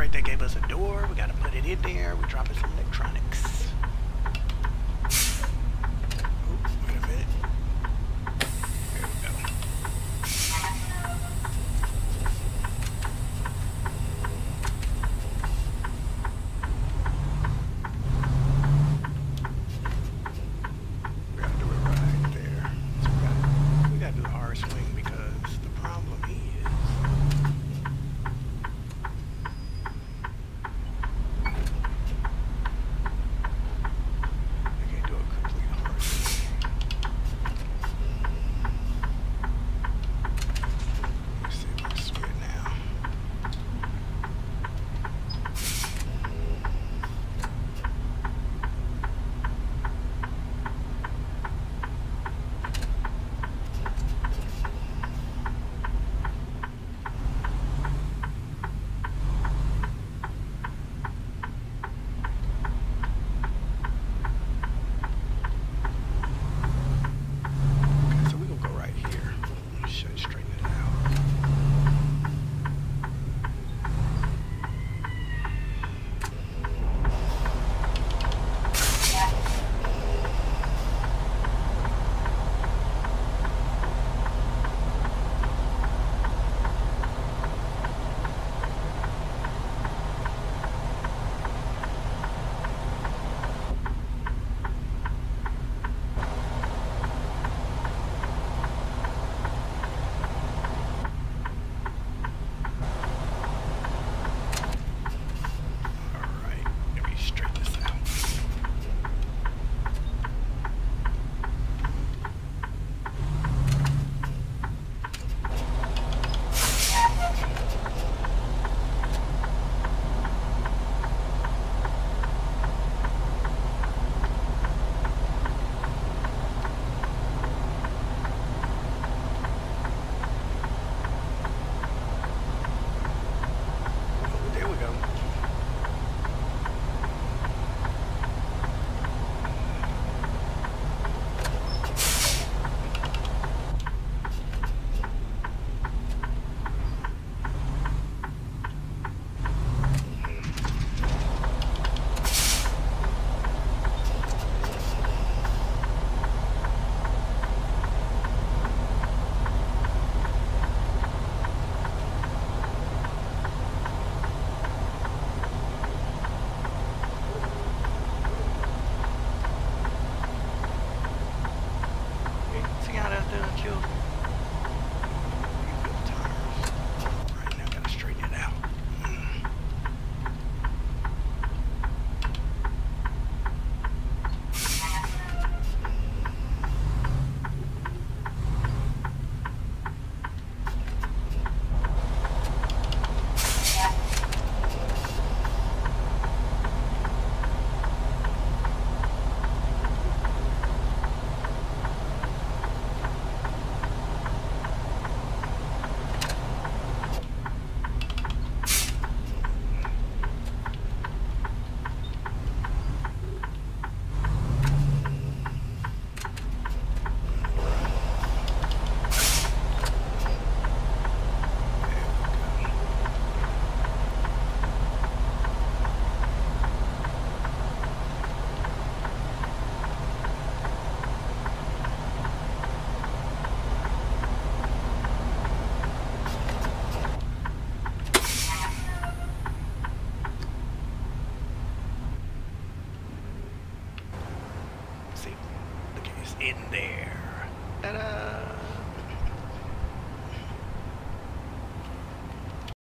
Alright, they gave us a door. We gotta put it in there. We're dropping some electronics. Oh, wait a minute. There we go. We gotta do it right there. So we gotta do the R swing because the problem is I can't do a complete R swing. Let's see if I can swing it now. Okay, so we're gonna go right here. Should I straighten it out? Alright, let me straighten this out. Oh, there we go. See how that's done, chill? You feel the tires. Alright, now I gotta straighten it out. See, look at it's in there.